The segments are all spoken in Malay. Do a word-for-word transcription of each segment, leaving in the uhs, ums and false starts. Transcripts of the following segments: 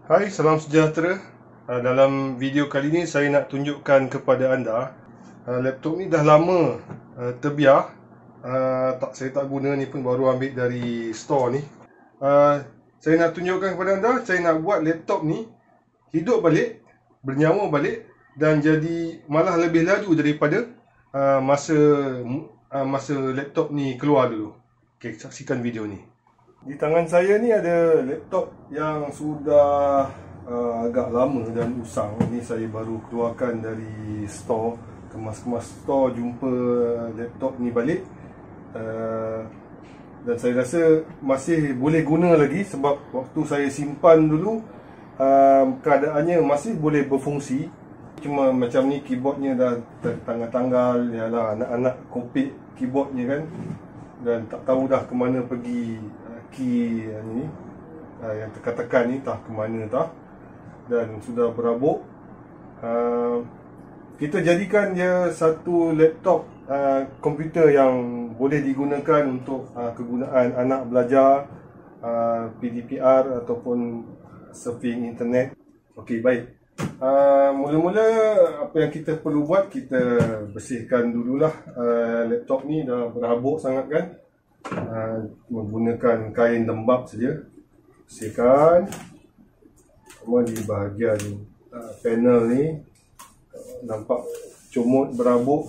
Hai, salam sejahtera. Uh, dalam video kali ini saya nak tunjukkan kepada anda uh, laptop ni dah lama uh, terbiar. Uh, tak saya tak guna ni pun baru ambil dari store ni. Uh, saya nak tunjukkan kepada anda, saya nak buat laptop ni hidup balik, bernyawa balik dan jadi malah lebih laju daripada uh, masa uh, masa laptop ni keluar dulu. Okey, saksikan video ni. Di tangan saya ni ada laptop yang sudah uh, agak lama dan usang. Ini saya baru keluarkan dari store, kemas-kemas store, jumpa laptop ni balik. Uh, dan saya rasa masih boleh guna lagi sebab waktu saya simpan dulu uh, keadaannya masih boleh berfungsi. Cuma macam ni keyboardnya dah tertanggal-tanggal, yalah anak-anak kopik keyboardnya kan. Dan tak tahu dah ke mana pergi key ni, yang tekan-tekan ni tak ke mana tak, dan sudah berabuk. Uh, kita jadikan dia satu laptop uh, komputer yang boleh digunakan untuk uh, kegunaan anak belajar, uh, P D P R ataupun surfing internet. Okey, baik. Uh, mula-mula apa yang kita perlu buat, kita bersihkan dululah. Uh, laptop ni dah berhabuk sangat kan. Uh, menggunakan kain lembap saja. Bersihkan. Cuma di bahagian uh, panel ni uh, nampak comot berabuk.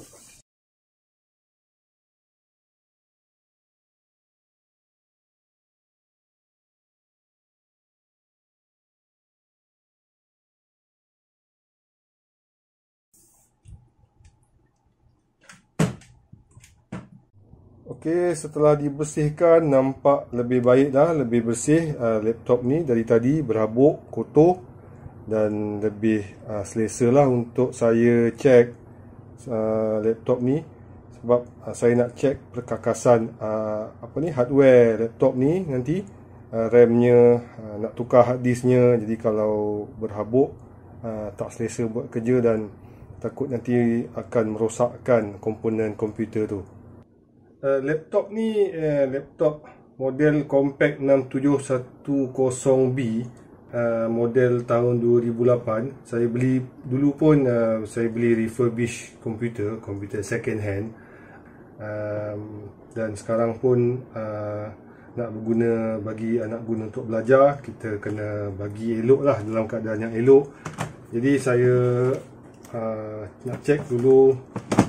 Okey, setelah dibersihkan nampak lebih baik dah, lebih bersih uh, laptop ni dari tadi berhabuk, kotor dan lebih uh, selesa lah untuk saya cek uh, laptop ni sebab uh, saya nak cek perkakasan uh, apa ni hardware laptop ni nanti, uh, RAM-nya, uh, nak tukar hard disknya. Jadi kalau berhabuk uh, tak selesa buat kerja dan takut nanti akan merosakkan komponen komputer tu. Uh, laptop ni uh, laptop model Compaq enam tujuh satu kosong B, uh, model tahun dua ribu lapan. Saya beli dulu pun, uh, saya beli refurbished komputer, komputer second hand. Um, dan sekarang pun uh, nak berguna, bagi anak guna untuk belajar, kita kena bagi elok lah, dalam keadaan yang elok. Jadi saya uh, nak cek dulu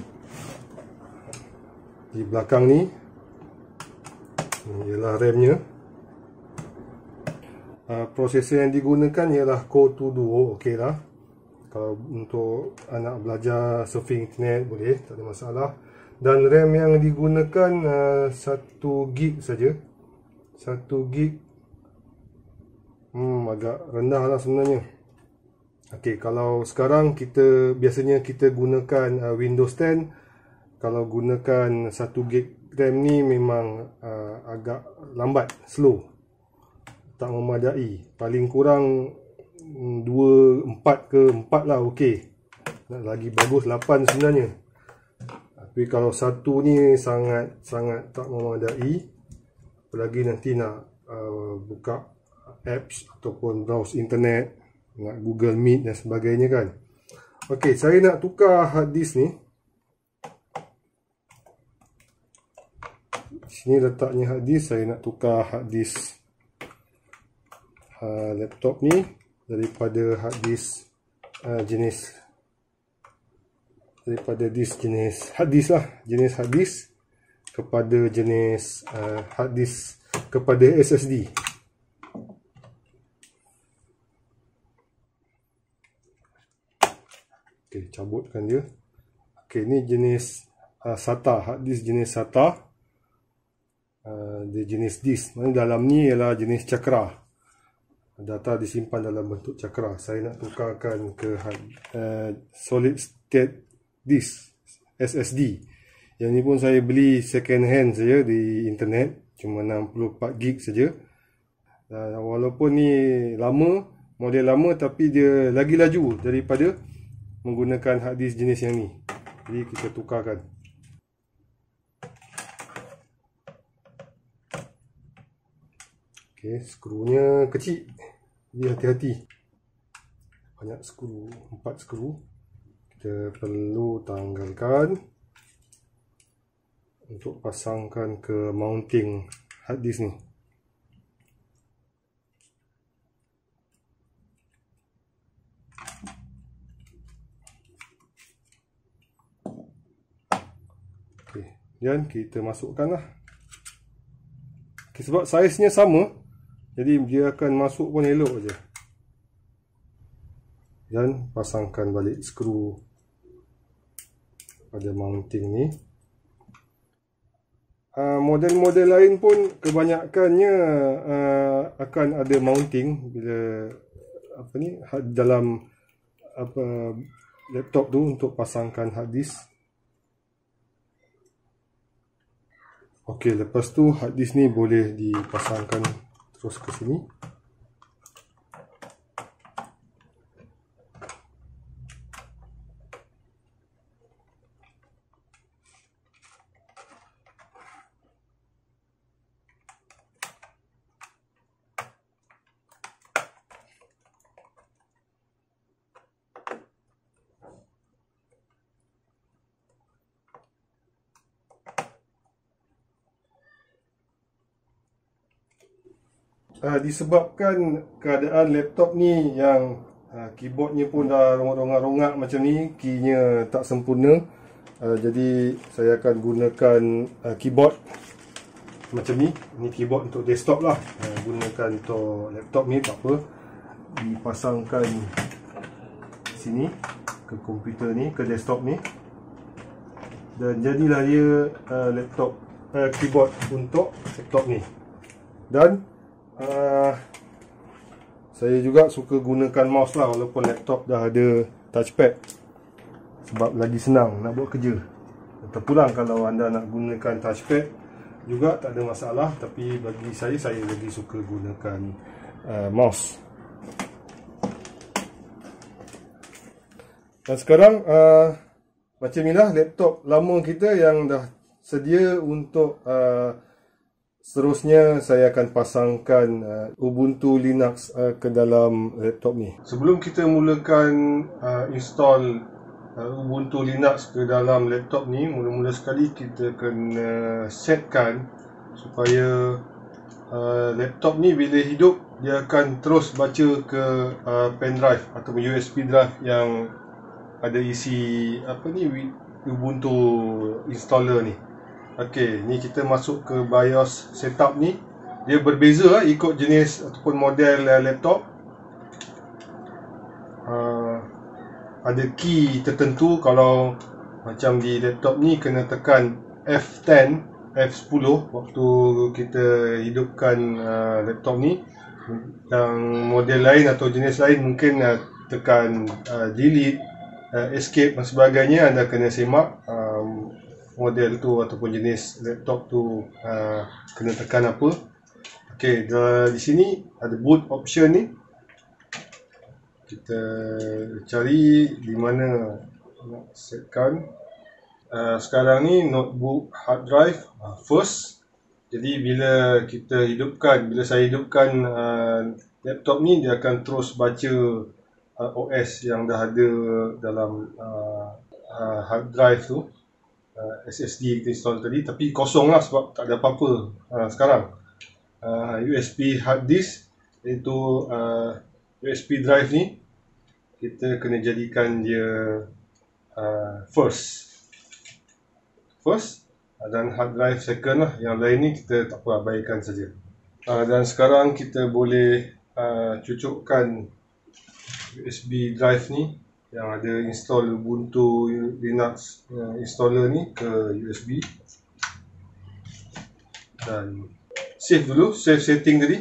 di belakang ni. Ini ialah RAM-nya. Uh, prosesor yang digunakan ialah Core two Duo. Okey lah, kalau untuk anak belajar surfing internet boleh, tak ada masalah. Dan RAM yang digunakan uh, satu gig saja. satu gig hmm, agak rendah lah sebenarnya. Okey, kalau sekarang kita biasanya kita gunakan uh, Windows ten. Kalau gunakan satu gig RAM ni memang uh, agak lambat, slow, tak memadai. Paling kurang dua, empat ke empat lah okey. Nak lagi bagus lapan sebenarnya. Tapi kalau satu ni sangat sangat tak memadai. Apalagi nanti nak uh, buka apps ataupun browse internet, nak Google Meet dan sebagainya kan. Okey, saya nak tukar hard disk ni. Sini letaknya hard disk. Saya nak tukar hard disk uh, laptop ni daripada hard disk uh, jenis daripada disk jenis hard disk lah, jenis hard disk kepada jenis uh, hard disk kepada S S D. Okey, cabutkan dia. Okey, ni jenis uh, SATA, hard disk jenis SATA. Uh, dia jenis disk. Dalam ni ialah jenis cakra. Data disimpan dalam bentuk cakra. Saya nak tukarkan ke uh, solid state disk, S S D. Yang ni pun saya beli second hand saja di internet, cuma enam puluh empat gig saja. Uh, walaupun ni lama, model lama, tapi dia lagi laju daripada menggunakan hard disk jenis yang ni. Jadi kita tukarkan. Okey, skrunya kecil, jadi hati-hati. banyak skru, empat skru. Kita perlu tanggalkan untuk pasangkan ke mounting hard disk ni. Okey, dan kita masukkanlah. Okay, sebab saiznya sama, jadi dia akan masuk pun elok je. Dan pasangkan balik skru pada mounting ni. Uh, model-model lain pun kebanyakannya uh, akan ada mounting bila apa ni dalam apa laptop tu untuk pasangkan hard disk. Okey, lepas tu hard disk ni boleh dipasangkan terus ke sini. Uh, disebabkan keadaan laptop ni yang uh, keyboardnya pun dah rongak-rongak macam ni, keynya tak sempurna, uh, jadi saya akan gunakan uh, keyboard macam ni. Ini keyboard untuk desktop lah, uh, gunakan untuk laptop ni tak apa, dipasangkan sini ke komputer ni, ke desktop ni, dan jadilah dia uh, laptop uh, keyboard untuk laptop ni. Dan Uh, saya juga suka gunakan mouse lah, walaupun laptop dah ada touchpad, sebab lagi senang nak buat kerja. Terpulang kalau anda nak gunakan touchpad juga tak ada masalah, tapi bagi saya, saya lagi suka gunakan uh, mouse. Dan sekarang uh, macam inilah laptop lama kita yang dah sedia untuk uh, seterusnya saya akan pasangkan uh, Ubuntu Linux uh, ke dalam laptop ni. Sebelum kita mulakan uh, install uh, Ubuntu Linux ke dalam laptop ni, mula-mula sekali kita kena setkan supaya uh, laptop ni bila hidup dia akan terus baca ke uh, pen drive atau U S B drive yang ada isi apa ni Ubuntu installer ni. Okey, ni kita masuk ke BIOS setup ni. Dia berbeza ikut jenis ataupun model laptop. Uh, ada key tertentu. Kalau macam di laptop ni kena tekan F sepuluh, F sepuluh waktu kita hidupkan uh, laptop ni. Yang model lain atau jenis lain mungkin uh, tekan uh, delete, uh, escape dan sebagainya. Anda kena semak um, model tu ataupun jenis laptop tu uh, kena tekan apa. Okey, di sini ada boot option ni. Kita cari di mana nak setkan. Uh, sekarang ni notebook hard drive uh, first. Jadi bila kita hidupkan, bila saya hidupkan uh, laptop ni, dia akan terus baca uh, O S yang dah ada dalam uh, uh, hard drive tu. Uh, S S D kita install tadi, tapi kosong lah sebab tak ada apa-apa uh, sekarang. uh, U S B hard disk, iaitu uh, U S B drive ni, kita kena jadikan dia uh, first first uh, dan hard drive second lah. Yang lain ni kita tak apa, abaikan saja. uh, dan sekarang kita boleh uh, cucukkan U S B drive ni yang ada install Ubuntu Linux uh, installer ni ke U S B, dan save dulu, save setting tadi.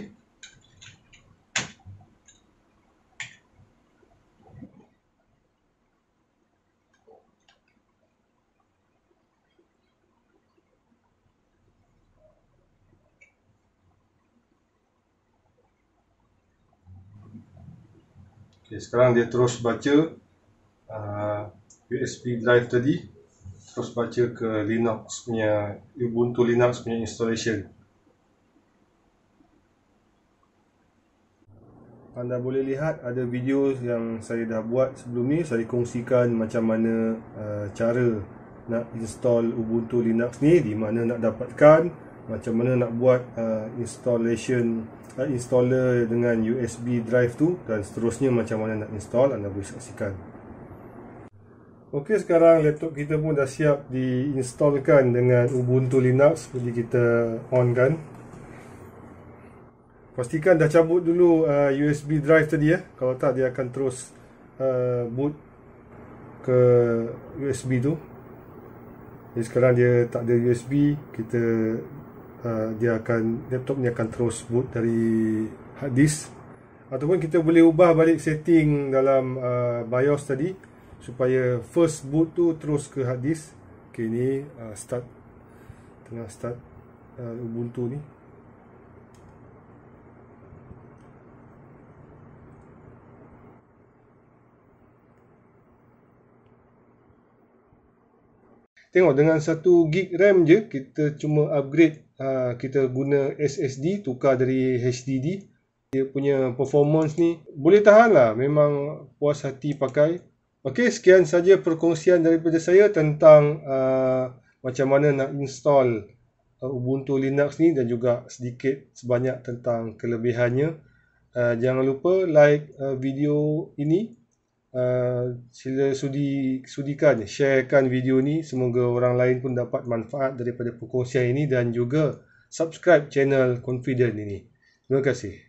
Okay, sekarang dia terus baca Uh, U S B drive tadi, terus baca ke Linux punya, Ubuntu Linux punya installation. anda boleh lihat ada video yang saya dah buat sebelum ni. Saya kongsikan macam mana uh, cara nak install Ubuntu Linux ni, di mana nak dapatkan, macam mana nak buat uh, installation uh, installer dengan U S B drive tu, dan seterusnya macam mana nak install. Anda boleh saksikan. Okey, sekarang laptop kita pun dah siap diinstalkan dengan Ubuntu Linux. Jadi kita on kan. Pastikan dah cabut dulu uh, U S B drive tadi ya. Kalau tak, dia akan terus uh, boot ke U S B tu. Jadi sekarang dia tak ada U S B, kita uh, dia akan laptop ni akan terus boot dari hard disk. Ataupun kita boleh ubah balik setting dalam uh, BIOS tadi supaya first boot tu terus ke hard disk. Okey, ni uh, start, tengah start uh, Ubuntu ni. Tengok, dengan satu gig RAM je kita cuma upgrade, uh, kita guna S S D, tukar dari H D D. Dia punya performance ni boleh tahan lah, memang puas hati pakai. Okey, sekian saja perkongsian daripada saya tentang uh, macam mana nak install uh, Ubuntu Linux ni, dan juga sedikit sebanyak tentang kelebihannya. Uh, jangan lupa like uh, video ini. Uh, sila sudi sudikan sharekan video ni, semoga orang lain pun dapat manfaat daripada perkongsian ini, dan juga subscribe channel Confident ini. Terima kasih.